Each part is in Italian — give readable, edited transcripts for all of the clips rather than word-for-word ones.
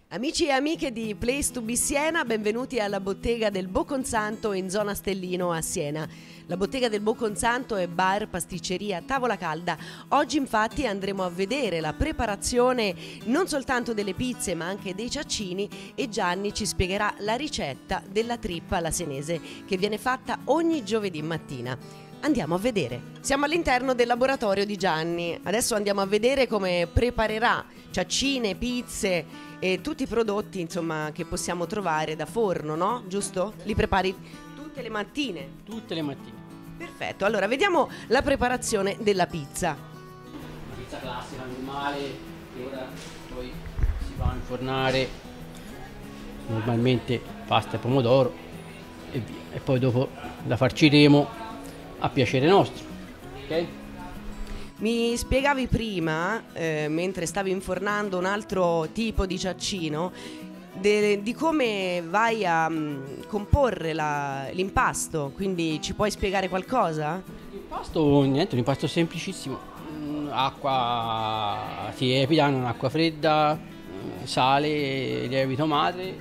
Amici e amiche di Place to Be Siena, benvenuti alla Bottega del Boconsanto in zona Stellino a Siena. La Bottega del Boconsanto è bar, pasticceria, tavola calda. Oggi infatti andremo a vedere la preparazione non soltanto delle pizze ma anche dei ciaccini e Gianni ci spiegherà la ricetta della trippa alla senese che viene fatta ogni giovedì mattina. Andiamo a vedere. Siamo all'interno del laboratorio di Gianni. Adesso andiamo a vedere come preparerà ciaccine, pizze e tutti i prodotti insomma che possiamo trovare da forno, no? Giusto? Li prepari tutte le mattine? Tutte le mattine. Perfetto, allora vediamo la preparazione della pizza. Una pizza classica, normale, che ora poi si va a infornare, normalmente pasta e pomodoro e via. E poi dopo la farciremo a piacere nostro, ok? Mi spiegavi prima, mentre stavi infornando un altro tipo di ciaccino, di come vai a comporre l'impasto, quindi ci puoi spiegare qualcosa? L'impasto, niente, un impasto semplicissimo, acqua tiepida, non acqua fredda, sale, lievito madre,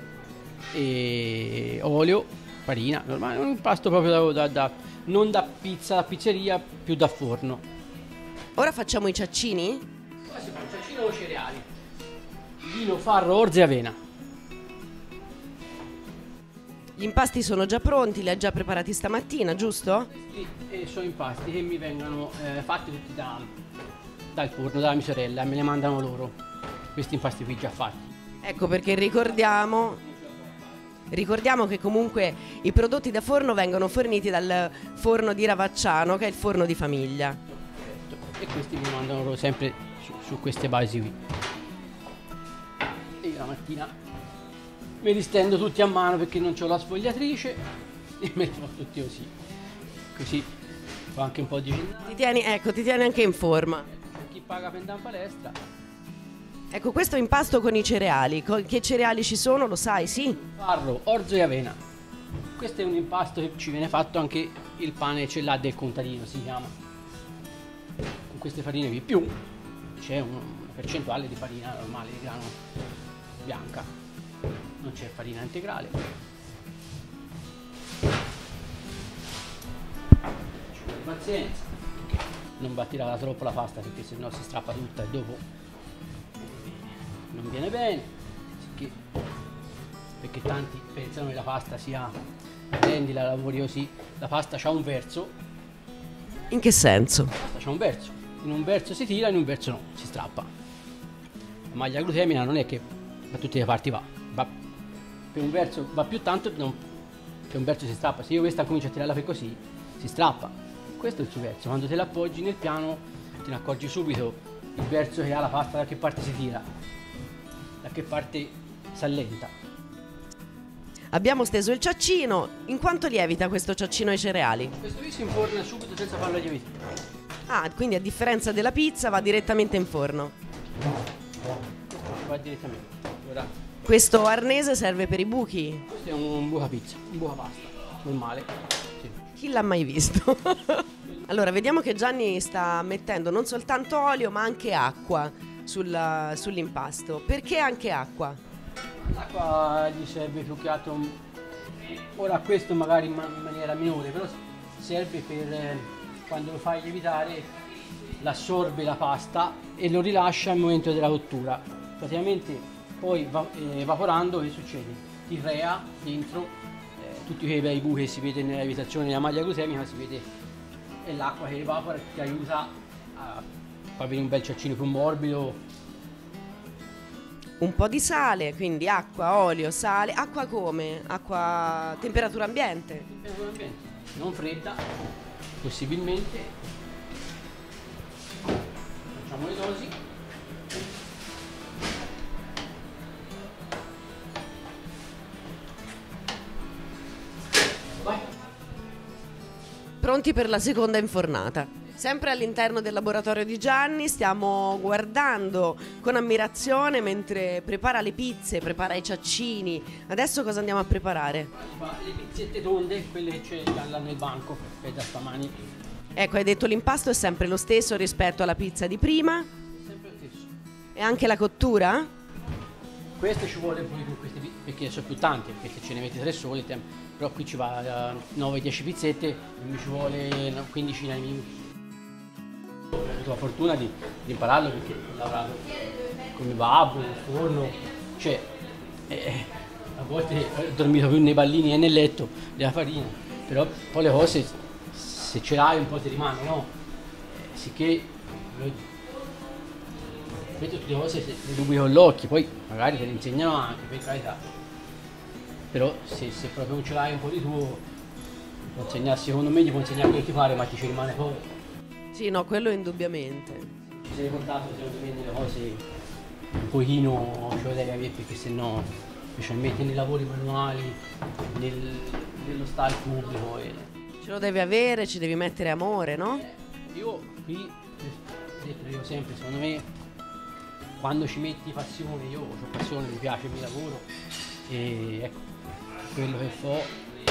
e olio, farina, normale, un impasto proprio non da pizza, da pizzeria, più da forno. Ora facciamo i ciaccini? Ora si fa un ciaccino con cereali, vino, farro, orzo e avena. Gli impasti sono già pronti, li hai già preparati stamattina, giusto? Sì, e sono impasti che mi vengono fatti tutti dal forno, dalla mia sorella, me ne mandano loro, questi impasti qui già fatti. Ecco perché ricordiamo che comunque i prodotti da forno vengono forniti dal forno di Ravacciano, che è il forno di famiglia. E questi mi mandano loro sempre su queste basi qui. E la mattina me li stendo tutti a mano perché non ho la sfogliatrice e me li faccio tutti così. Così fa anche un po' di ginnastica. Ti tieni anche in forma. Per chi paga per andare in palestra. Ecco, questo è impasto con i cereali. Che cereali ci sono, lo sai, sì? Farro, orzo e avena. Questo è un impasto che ci viene fatto anche il pane ce l'ha del contadino, si chiama. Con queste farine qui più c'è una percentuale di farina normale, di grano bianca, non c'è farina integrale. Ci vuole pazienza, non va tirata troppo la pasta perché sennò si strappa tutta e dopo non viene bene, perché tanti pensano che la pasta sia, prendi, la lavori così, la pasta c'ha un verso. In che senso? La pasta c'ha un verso, in un verso si tira, in un verso no, si strappa. La maglia glutemina non è che da tutte le parti va per un verso va più tanto, per un verso si strappa. Se io questa comincio a tirarla per così, si strappa. Questo è il suo verso, quando te la appoggi nel piano te ne accorgi subito il verso che ha la pasta, da che parte si tira, da che parte si allenta. Abbiamo steso il ciaccino. In quanto lievita questo ciaccino ai cereali? Questo qui si inforna subito senza farlo lievitare. Ah, quindi a differenza della pizza va direttamente in forno. Va direttamente. Ora, Questo arnese serve per i buchi? questo è un buca pizza, un buca pasta, normale. Sì. Chi l'ha mai visto? Allora, vediamo che Gianni sta mettendo non soltanto olio ma anche acqua sull'impasto. Perché anche acqua? L'acqua gli serve più che altro, ora questo magari in maniera minore, però serve per quando lo fai lievitare, l'assorbe la pasta e lo rilascia al momento della cottura. Praticamente poi evaporando che succede? Ti crea dentro tutti quei bei buchi che si vede nella lievitazione della maglia glutemica, si vede, è l'acqua che evapora e ti aiuta a far venire un bel ciaccino più morbido. Un po' di sale, quindi acqua, olio, sale. Acqua come? Acqua a temperatura ambiente? Temperatura ambiente, non fredda, possibilmente. Facciamo le dosi. Vai. Pronti per la seconda infornata. Sempre all'interno del laboratorio di Gianni stiamo guardando con ammirazione mentre prepara le pizze, prepara i ciaccini. Adesso cosa andiamo a preparare? Le pizzette tonde, quelle che c'è là nel banco, per da stamani. Ecco, hai detto l'impasto è sempre lo stesso rispetto alla pizza di prima? Sempre lo stesso. E anche la cottura? Questo ci vuole pure più, perché sono più tanti, perché ce ne metti 3 sole, però qui ci va 9-10 pizzette, mi ci vuole una quindicina di minuti. Ho avuto la fortuna di impararlo perché ho lavorato come babbo, nel forno, cioè a volte ho dormito più nei pallini e nel letto della farina, però poi le cose se ce l'hai un po' ti rimane, no? Sicché tutte le cose le dubbi con l'occhio, poi magari te le insegnano anche, per carità. Però se proprio non ce l'hai un po' di tuo, può insegnare, secondo me gli può insegnare quello che ti pare, ma ti ci rimane poco. Sì, no, quello indubbiamente. Ci sei portato secondo me nelle cose un pochino ce lo devi avere, perché sennò, specialmente nei lavori manuali, nello stare pubblico. Ce lo devi avere, ci devi mettere amore, no? Io qui, io sempre, secondo me, quando ci metti passione, io ho passione, mi piace il mio lavoro e ecco, quello che fa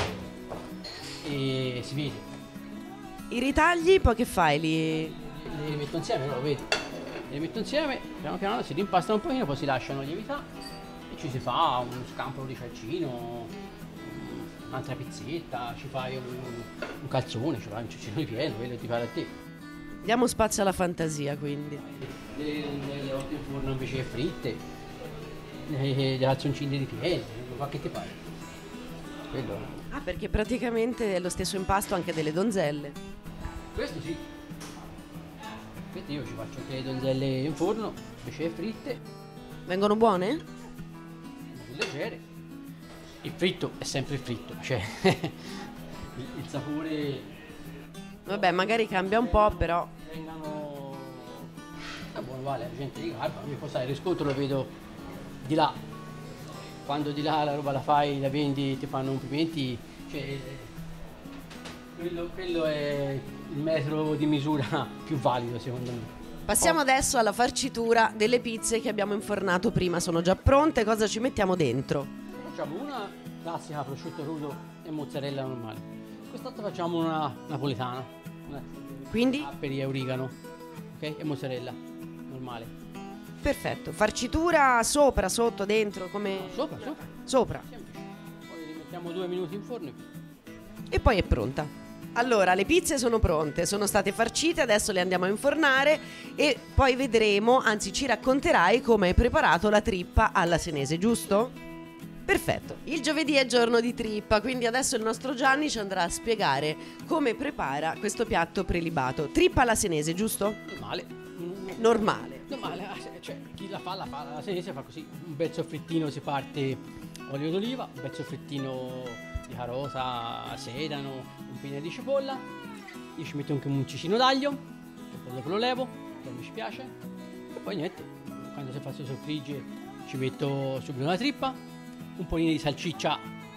e si vede. I ritagli poi che fai? Li metto insieme, lo vedi? Le metto insieme, piano piano si rimpastano un pochino, poi si lasciano lievitare e ci si fa un scampolo di calcino, un'altra pizzetta, ci fai un calzone, ci fai un cecchino di pieno, quello ti pare a te. Diamo spazio alla fantasia, quindi. Le otte in forno invece che fritte, le calzoncine di pieno, ma che ti pare? Quello. Ah, perché praticamente è lo stesso impasto anche delle donzelle. Questo sì. Questo io ci faccio anche le donzelle in forno, invece che fritte. Vengono buone? Più leggere. Il fritto è sempre il fritto, cioè il sapore. Vabbè, magari cambia un po', però. Vengano. È buono, vale, la gente di Carpa, mi può stare il riscontro lo vedo di là. Quando di là la roba la fai, la vendi, ti fanno complimenti, cioè quello è il metro di misura più valido secondo me. Passiamo adesso alla farcitura delle pizze che abbiamo infornato prima, sono già pronte, cosa ci mettiamo dentro? Facciamo una classica prosciutto crudo e mozzarella normale. Quest'altra facciamo una napoletana. Quindi? Capperi e origano, ok? E mozzarella normale. Perfetto, farcitura sopra, sotto, dentro, come? Sopra. Sopra. Semplice. Poi li mettiamo 2 minuti in forno. E poi è pronta. Allora, le pizze sono pronte, sono state farcite, adesso le andiamo a infornare e poi vedremo, anzi ci racconterai come hai preparato la trippa alla senese, giusto? Perfetto, il giovedì è giorno di trippa, quindi adesso il nostro Gianni ci andrà a spiegare come prepara questo piatto prelibato. Trippa alla senese, giusto? Normale. Cioè chi la fa, la senese fa così, un bel soffrittino, si parte olio d'oliva, un bel soffrittino di carota, sedano, un pino di cipolla, io ci metto anche un cicino d'aglio, che poi dopo lo levo, che mi piace, e poi niente, quando si fa il soffrigge ci metto subito una trippa, un pochino di salsiccia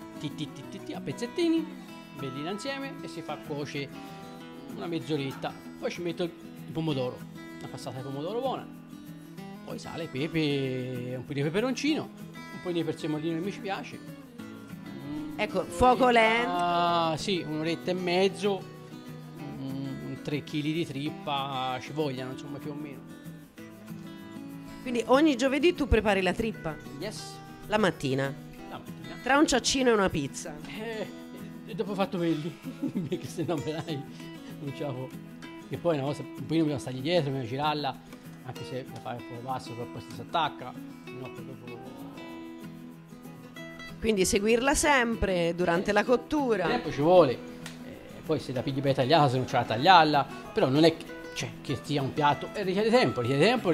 a pezzettini, bellina insieme e si fa cuocere una mezz'oretta, poi ci metto il pomodoro, una passata di pomodoro buona, poi sale, pepe, un po' di peperoncino, un po' di prezzemolino che mi ci piace. Ecco, fuoco lento. Sì, un'oretta e mezzo, 3 kg di trippa ci vogliano, insomma, più o meno. Quindi ogni giovedì tu prepari la trippa? Yes. La mattina? Tra un ciaccino e una pizza? E dopo ho fatto quelli, perché se no me non ce la può. E poi una cosa, un po' dobbiamo stargli dietro, dobbiamo girarla, anche se la fai un po' basso, poi si attacca, no, poi dopo. Quindi seguirla sempre durante la cottura. Il tempo ci vuole, poi se la pigli per tagliarla, se non c'è da tagliarla, però non è che sia un piatto, richiede tempo,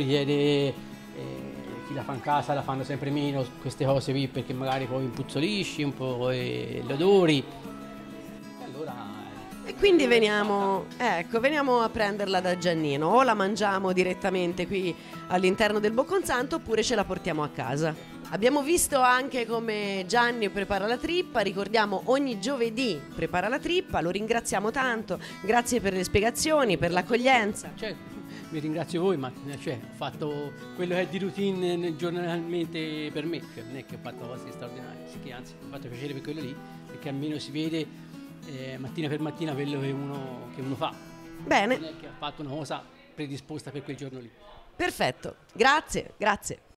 chi la fa in casa la fanno sempre meno, queste cose qui, perché magari poi impuzzolisci un po' gli odori. E allora. E quindi veniamo a prenderla da Giannino, o la mangiamo direttamente qui all'interno del Bocconsanto oppure ce la portiamo a casa. Abbiamo visto anche come Gianni prepara la trippa, ricordiamo ogni giovedì prepara la trippa, lo ringraziamo tanto, grazie per le spiegazioni, per l'accoglienza. Certo, vi ringrazio voi, ma ho fatto quello che è di routine giornalmente per me, non è che ho fatto cose straordinarie, che anzi mi ha fatto piacere per quello lì, perché almeno si vede mattina per mattina quello che uno fa. Bene. Non è che ha fatto una cosa predisposta per quel giorno lì. Perfetto, grazie.